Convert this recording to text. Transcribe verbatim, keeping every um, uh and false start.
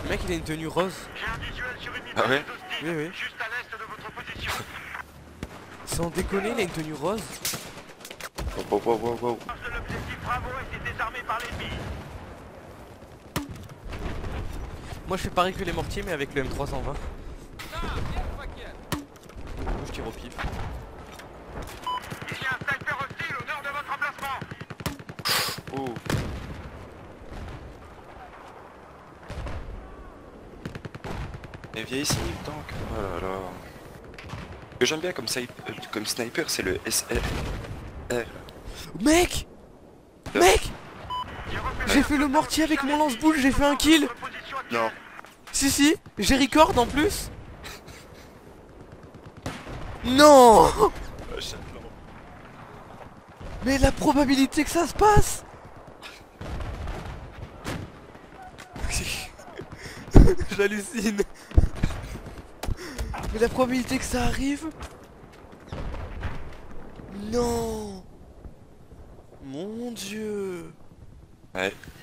Le mec il a une tenue rose. J'ai un visuel sur une Ah ouais? Oui oui. juste à l'est de votre position. Sans déconner il a une tenue rose. Wow, wow, wow, wow. L'objectif Bravo a été désarmé par l'ennemi. Moi je fais pareil que les mortiers mais avec le M trois cent vingt. Je tire au pif. Il y a un sniper hostile au nord de votre emplacement. Oh. Et vieille ici le tank. Oh là là. Ce que j'aime bien comme, snipe- euh, comme sniper, c'est le S R. R. Mec Mec J'ai fait le mortier avec mon lance-boule, j'ai fait un kill. Non. Si si, j'ai record en plus. Non. Mais la probabilité que ça se passe. J'hallucine. Mais la probabilité que ça arrive. Non. Mon Dieu. Ouais.